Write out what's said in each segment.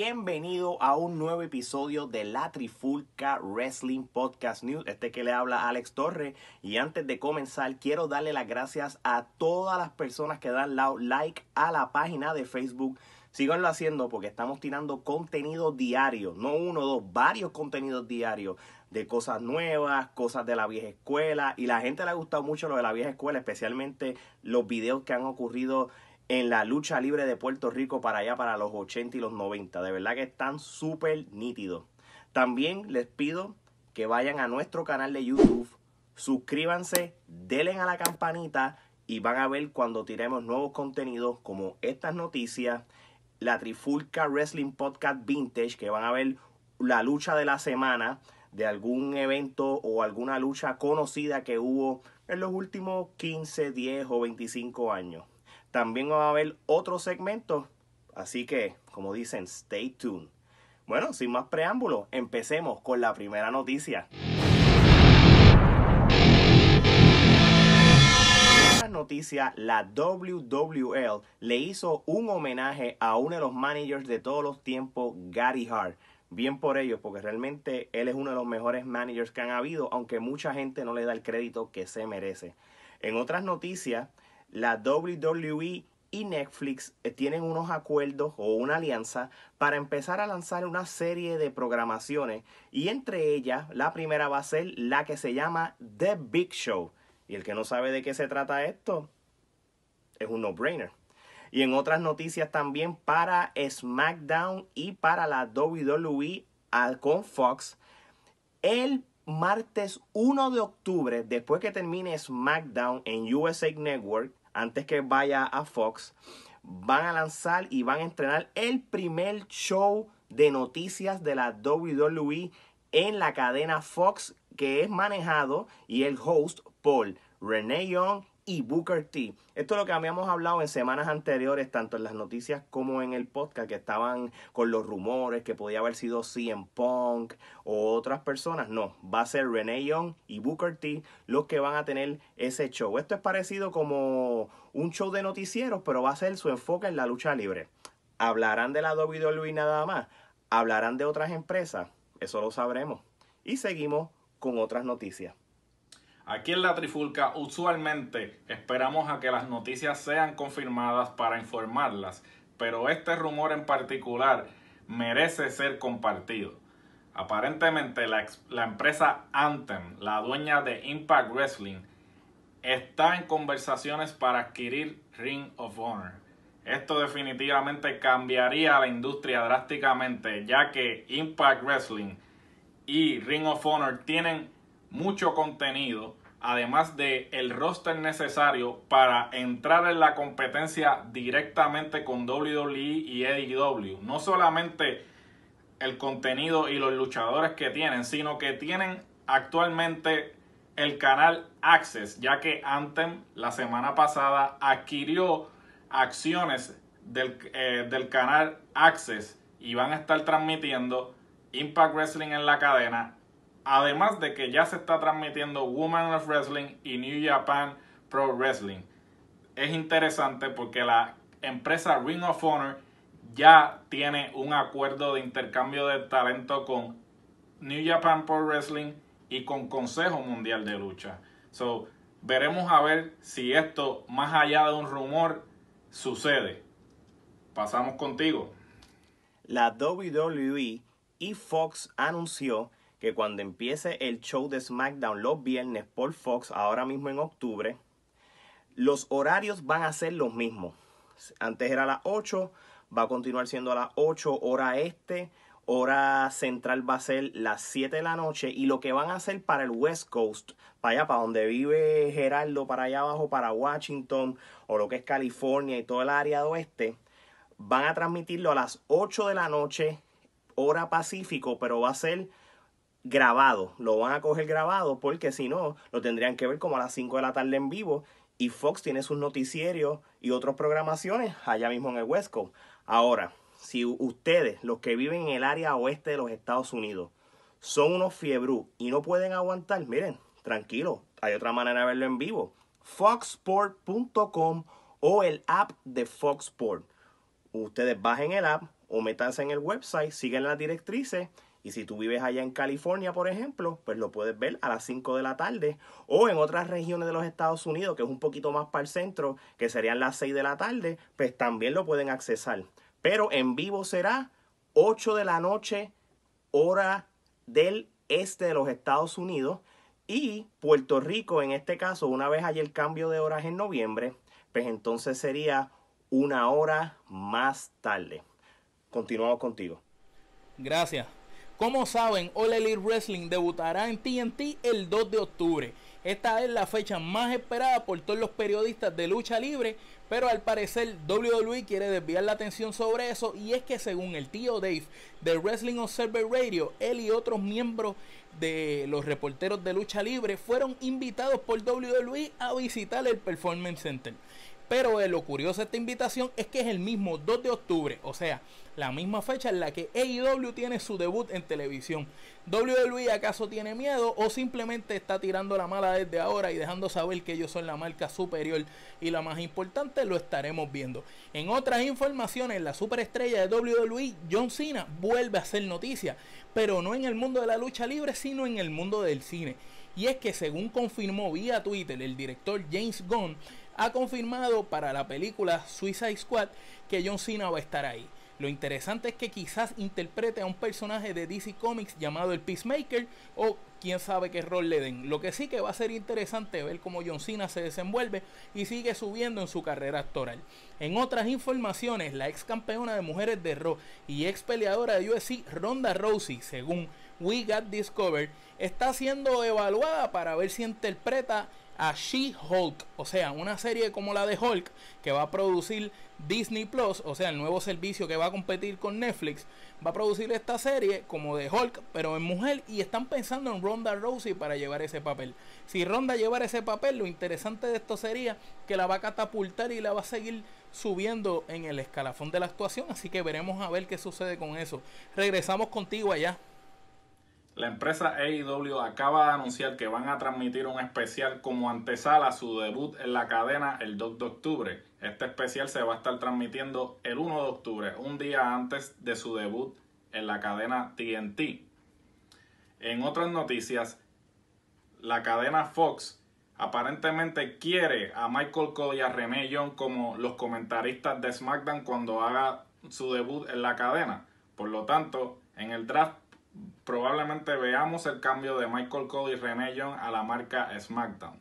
bienvenido a un nuevo episodio de la Trifulca Wrestling Podcast News. Que le habla Alex Torres. Y antes de comenzar, quiero darle las gracias a todas las personas que dan like a la página de Facebook. Síganlo haciendo porque estamos tirando contenido diario, no uno, dos, varios contenidos diarios de cosas nuevas, cosas de la vieja escuela. Y la gente le ha gustado mucho lo de la vieja escuela, especialmente los videos que han ocurrido en la lucha libre de Puerto Rico para allá, para los 80 y los 90. De verdad que están súper nítidos. También les pido que vayan a nuestro canal de YouTube, suscríbanse, denle a la campanita y van a ver cuando tiremos nuevos contenidos como estas noticias, la Trifulca Wrestling Podcast Vintage, que van a ver la lucha de la semana de algún evento o alguna lucha conocida que hubo en los últimos 15, 10 o 25 años. También va a haber otros segmentos, así que, como dicen, stay tuned. Bueno, sin más preámbulos, empecemos con la primera noticia. Noticia, la WWL le hizo un homenaje a uno de los managers de todos los tiempos, Gary Hart. Bien por ellos, porque realmente él es uno de los mejores managers que han habido, aunque mucha gente no le da el crédito que se merece. En otras noticias, la WWE y Netflix tienen unos acuerdos o una alianza para empezar a lanzar una serie de programaciones, y entre ellas la primera va a ser la que se llama The Big Show. Y el que no sabe de qué se trata esto, es un no-brainer. Y en otras noticias también, para SmackDown y para la WWE con Fox, el martes 1 de octubre, después que termine SmackDown en USA Network, antes que vaya a Fox, van a lanzar y van a estrenar el primer show de noticias de la WWE en la cadena Fox, que es manejado y el host por Renee Young y Booker T. Esto es lo que habíamos hablado en semanas anteriores, tanto en las noticias como en el podcast, que estaban con los rumores que podía haber sido CM Punk o otras personas. No, va a ser Renee Young y Booker T los que van a tener ese show. Esto es parecido como un show de noticieros, pero va a ser su enfoque en la lucha libre. ¿Hablarán de la WWE nada más? ¿Hablarán de otras empresas? Eso lo sabremos. Y seguimos con otras noticias. Aquí en la Trifulca usualmente esperamos a que las noticias sean confirmadas para informarlas, pero este rumor en particular merece ser compartido. Aparentemente la empresa Anthem, la dueña de Impact Wrestling, está en conversaciones para adquirir Ring of Honor. Esto definitivamente cambiaría la industria drásticamente, ya que Impact Wrestling y Ring of Honor tienen mucho contenido, además de el roster necesario para entrar en la competencia directamente con WWE y AEW. No solamente el contenido y los luchadores que tienen, sino que tienen actualmente el canal Access, ya que Anthem la semana pasada adquirió acciones del canal Access y van a estar transmitiendo Impact Wrestling en la cadena, además de que ya se está transmitiendo Women of Wrestling y New Japan Pro Wrestling. Es interesante porque la empresa Ring of Honor ya tiene un acuerdo de intercambio de talento con New Japan Pro Wrestling y con Consejo Mundial de Lucha. Veremos a ver si esto, más allá de un rumor, sucede. Pasamos contigo. La WWE y Fox anunció que cuando empiece el show de SmackDown los viernes por Fox, ahora mismo en octubre, los horarios van a ser los mismos. Antes era a las 8, va a continuar siendo a las 8 hora este, hora central va a ser las 7 de la noche, y lo que van a hacer para el West Coast, para allá, para donde vive Gerardo, para allá abajo, para Washington, o lo que es California y toda el área de oeste, van a transmitirlo a las 8 de la noche, hora Pacífico, pero va a ser grabado. Lo van a coger grabado porque si no, lo tendrían que ver como a las 5 de la tarde en vivo. Y Fox tiene sus noticierios y otras programaciones allá mismo en el West Coast. Ahora, si ustedes, los que viven en el área oeste de los Estados Unidos, son unos fiebrú y no pueden aguantar, miren, tranquilo, hay otra manera de verlo en vivo. foxsport.com o el app de Fox Sport. Ustedes bajen el app o métanse en el website, siguen las directrices. Y si tú vives allá en California, por ejemplo, pues lo puedes ver a las 5 de la tarde. O en otras regiones de los Estados Unidos, que es un poquito más para el centro, que serían las 6 de la tarde, pues también lo pueden accesar. Pero en vivo será 8 de la noche, hora del este de los Estados Unidos. Y Puerto Rico, en este caso, una vez haya el cambio de horas en noviembre, pues entonces sería 1 hora más tarde. Continuamos contigo. Gracias. Como saben, All Elite Wrestling debutará en TNT el 2 de octubre. Esta es la fecha más esperada por todos los periodistas de lucha libre, pero al parecer WWE quiere desviar la atención sobre eso, y es que según el tío Dave de Wrestling Observer Radio, él y otros miembros de los reporteros de lucha libre fueron invitados por WWE a visitar el Performance Center. Pero lo curioso de esta invitación es que es el mismo 2 de octubre, o sea, la misma fecha en la que AEW tiene su debut en televisión. WWE acaso tiene miedo o simplemente está tirando la mala desde ahora y dejando saber que ellos son la marca superior y la más importante. Lo estaremos viendo. En otras informaciones, la superestrella de WWE, John Cena, vuelve a hacer noticia, pero no en el mundo de la lucha libre, sino en el mundo del cine. Y es que según confirmó vía Twitter el director James Gunn, ha confirmado para la película Suicide Squad que John Cena va a estar ahí. Lo interesante es que quizás interprete a un personaje de DC Comics llamado el Peacemaker, o quién sabe qué rol le den. Lo que sí que va a ser interesante ver cómo John Cena se desenvuelve y sigue subiendo en su carrera actoral. En otras informaciones, la ex campeona de mujeres de Raw y ex peleadora de UFC, Ronda Rousey, según We Got Discovered, está siendo evaluada para ver si interpreta a She-Hulk, o sea, una serie como la de Hulk que va a producir Disney Plus, o sea, el nuevo servicio que va a competir con Netflix, va a producir esta serie como de Hulk, pero en mujer, y están pensando en Ronda Rousey para llevar ese papel. Si Ronda llevara ese papel, lo interesante de esto sería que la va a catapultar y la va a seguir subiendo en el escalafón de la actuación, así que veremos a ver qué sucede con eso. Regresamos contigo allá. La empresa AEW acaba de anunciar que van a transmitir un especial como antesala a su debut en la cadena el 2 de octubre. Este especial se va a estar transmitiendo el 1 de octubre, un día antes de su debut en la cadena TNT. En otras noticias, la cadena Fox aparentemente quiere a Michael Cole y a Renee Young como los comentaristas de SmackDown cuando haga su debut en la cadena. Por lo tanto, en el draft probablemente veamos el cambio de Michael Cole y Renee Young a la marca SmackDown.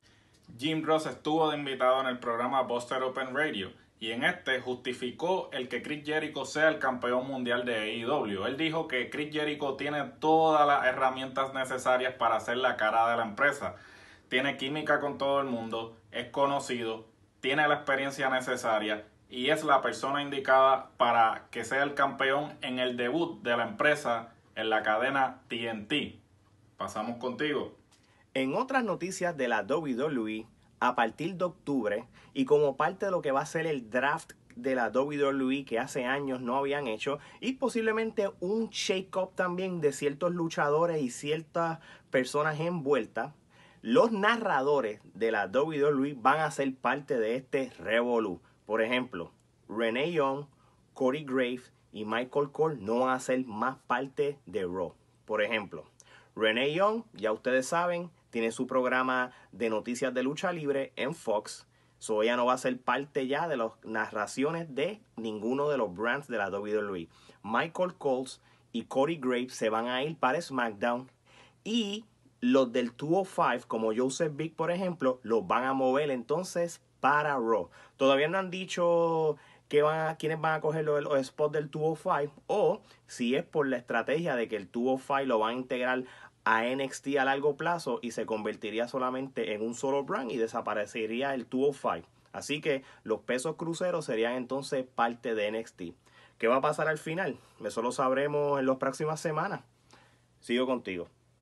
Jim Ross estuvo de invitado en el programa Busted Open Radio y en este justificó el que Chris Jericho sea el campeón mundial de AEW. Él dijo que Chris Jericho tiene todas las herramientas necesarias para ser la cara de la empresa. Tiene química con todo el mundo, es conocido, tiene la experiencia necesaria y es la persona indicada para que sea el campeón en el debut de la empresa en la cadena TNT. Pasamos contigo. En otras noticias de la WWE, a partir de octubre, y como parte de lo que va a ser el draft de la WWE que hace años no habían hecho, y posiblemente un shake-up también de ciertos luchadores y ciertas personas envueltas, los narradores de la WWE van a ser parte de este revolú. Por ejemplo, Renee Young, Corey Graves y Michael Cole no van a ser más parte de Raw. Por ejemplo, Renee Young, ya ustedes saben, tiene su programa de noticias de lucha libre en Fox. So ella no va a ser parte ya de las narraciones de ninguno de los brands de la WWE. Michael Cole y Corey Graves se van a ir para SmackDown. Y los del 205, como Joseph Big, por ejemplo, los van a mover entonces para Raw. Todavía no han dicho quiénes van a coger los spots del 205, o si es por la estrategia de que el 205 lo van a integrar a NXT a largo plazo y se convertiría solamente en un solo brand y desaparecería el 205. Así que los pesos cruceros serían entonces parte de NXT. ¿Qué va a pasar al final? Eso lo sabremos en las próximas semanas. Sigo contigo.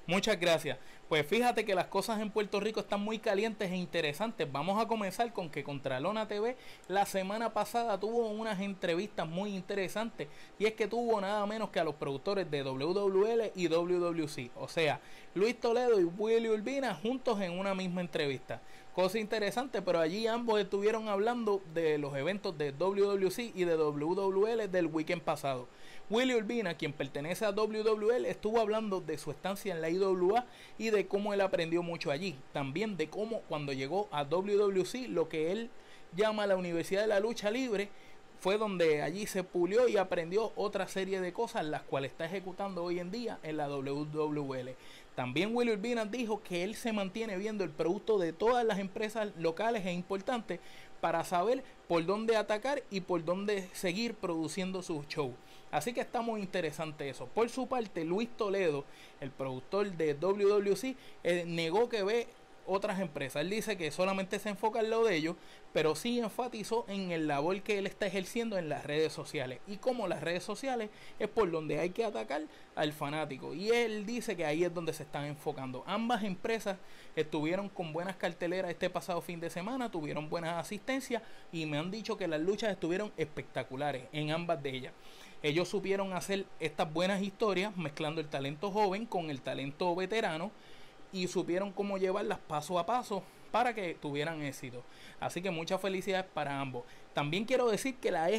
Muchas gracias. Pues fíjate que las cosas en Puerto Rico están muy calientes e interesantes. Vamos a comenzar con que Contralona TV la semana pasada tuvo unas entrevistas muy interesantes. Y es que tuvo nada menos que a los productores de WWL y WWC. O sea, Luis Toledo y Willy Urbina juntos en una misma entrevista. Cosa interesante, pero allí ambos estuvieron hablando de los eventos de WWC y de WWL del weekend pasado. Willy Urbina, quien pertenece a WWL, estuvo hablando de su estancia en la IWA y de cómo él aprendió mucho allí. También de cómo cuando llegó a WWC, lo que él llama la Universidad de la Lucha Libre, fue donde allí se pulió y aprendió otra serie de cosas, las cuales está ejecutando hoy en día en la WWL. También Willy Urbina dijo que él se mantiene viendo el producto de todas las empresas locales e importantes para saber por dónde atacar y por dónde seguir produciendo sus shows. Así que está muy interesante eso. Por su parte, Luis Toledo, el productor de WWC, negó que ve otras empresas. Él dice que solamente se enfoca en lo de ellos, pero sí enfatizó en el labor que él está ejerciendo en las redes sociales. Y como las redes sociales es por donde hay que atacar al fanático. Y él dice que ahí es donde se están enfocando. Ambas empresas estuvieron con buenas carteleras este pasado fin de semana, tuvieron buenas asistencias y me han dicho que las luchas estuvieron espectaculares en ambas de ellas. Ellos supieron hacer estas buenas historias mezclando el talento joven con el talento veterano y supieron cómo llevarlas paso a paso para que tuvieran éxito. Así que muchas felicidades para ambos. También quiero decir que la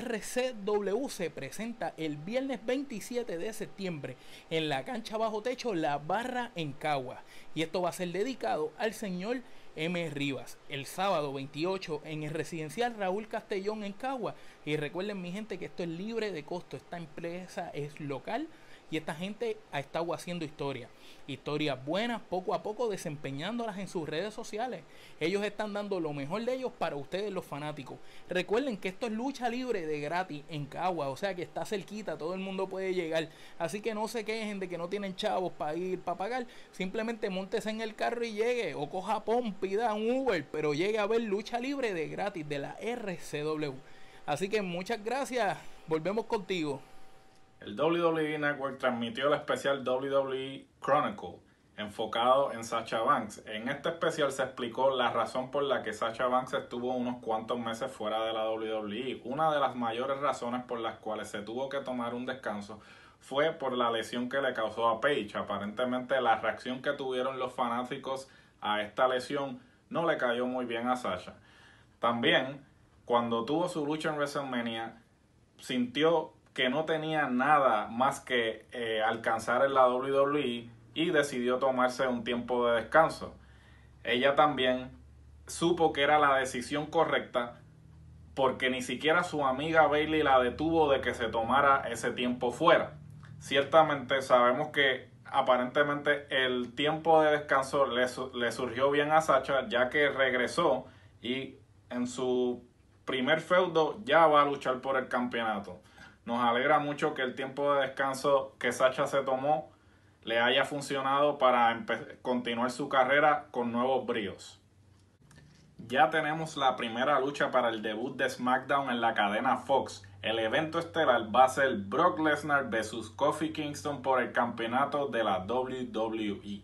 RCW se presenta el viernes 27 de septiembre en la cancha bajo techo La Barra en Caguas. Y esto va a ser dedicado al señor M. Rivas. El sábado 28 en el residencial Raúl Castellón en Caguas. Y recuerden, mi gente, que esto es libre de costo. Esta empresa es local y esta gente ha estado haciendo historias buenas, poco a poco desempeñándolas en sus redes sociales. Ellos están dando lo mejor de ellos para ustedes, los fanáticos. Recuerden que esto es lucha libre de gratis en Caguas, o sea que está cerquita, todo el mundo puede llegar. Así que no se quejen de que no tienen chavos para ir, para pagar. Simplemente móntese en el carro y llegue, o coja POM, pida un Uber, pero llegue a ver lucha libre de gratis de la RCW. Así que muchas gracias, volvemos contigo. El WWE Network transmitió el especial WWE Chronicle, enfocado en Sasha Banks. En este especial se explicó la razón por la que Sasha Banks estuvo unos cuantos meses fuera de la WWE. Una de las mayores razones por las cuales se tuvo que tomar un descanso fue por la lesión que le causó a Paige. Aparentemente la reacción que tuvieron los fanáticos a esta lesión no le cayó muy bien a Sasha. También, cuando tuvo su lucha en WrestleMania, sintió que no tenía nada más que alcanzar en la WWE y decidió tomarse un tiempo de descanso. Ella también supo que era la decisión correcta porque ni siquiera su amiga Bayley la detuvo de que se tomara ese tiempo fuera. Ciertamente sabemos que aparentemente el tiempo de descanso le surgió bien a Sasha, ya que regresó y en su primer feudo ya va a luchar por el campeonato. Nos alegra mucho que el tiempo de descanso que Sasha se tomó le haya funcionado para continuar su carrera con nuevos bríos. Ya tenemos la primera lucha para el debut de SmackDown en la cadena Fox. El evento estelar va a ser Brock Lesnar vs Kofi Kingston por el campeonato de la WWE.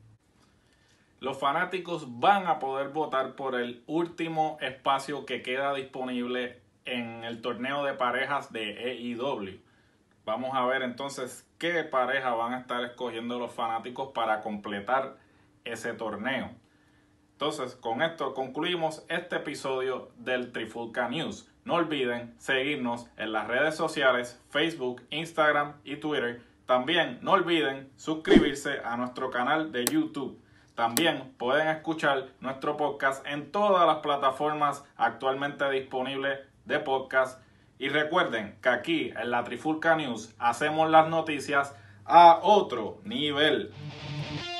Los fanáticos van a poder votar por el último espacio que queda disponible en el torneo de parejas de AEW. Vamos a ver entonces qué pareja van a estar escogiendo los fanáticos para completar ese torneo. Entonces, con esto concluimos este episodio del Trifulca News. No olviden seguirnos en las redes sociales, Facebook, Instagram y Twitter. También no olviden suscribirse a nuestro canal de YouTube. También pueden escuchar nuestro podcast en todas las plataformas actualmente disponibles de podcast. Y recuerden que aquí en la Trifulca News hacemos las noticias a otro nivel.